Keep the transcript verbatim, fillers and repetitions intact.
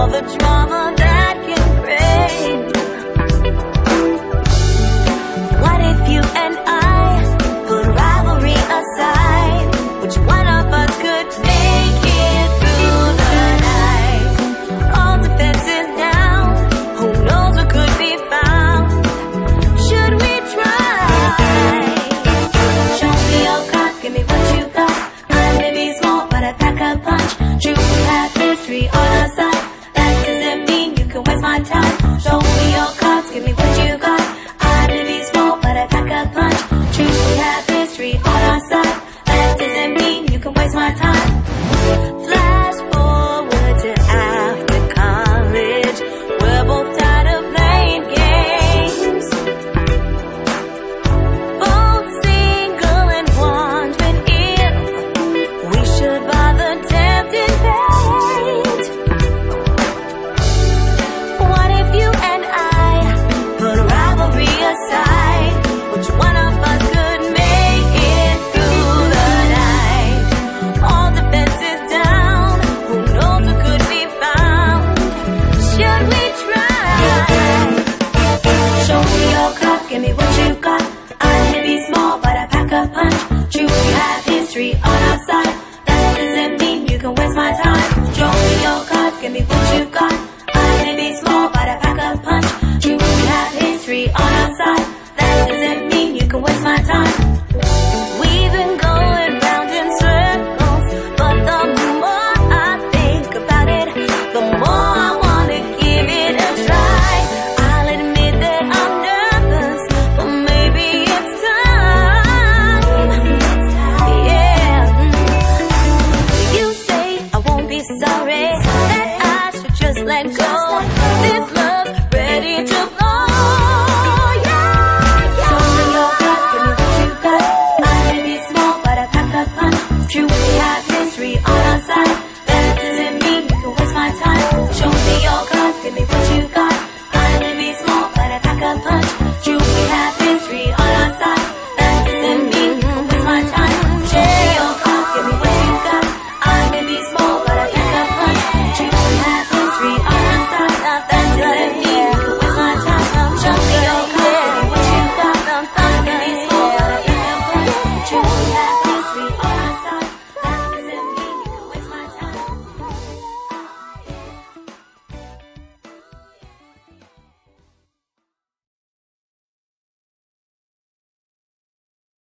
the drama that can bring. What if you and I put rivalry aside? Which one of us could make it through the night? All defenses down, who knows what could be found? Should we try? Show me your cards, give me what you got. I may be small, but I pack a punch. True, we have history on our side. That doesn't mean you can waste my time. Show me your cards, give me what you got. I may be small, but I pack a punch. True, we have history on our side. That doesn't mean you can waste my time.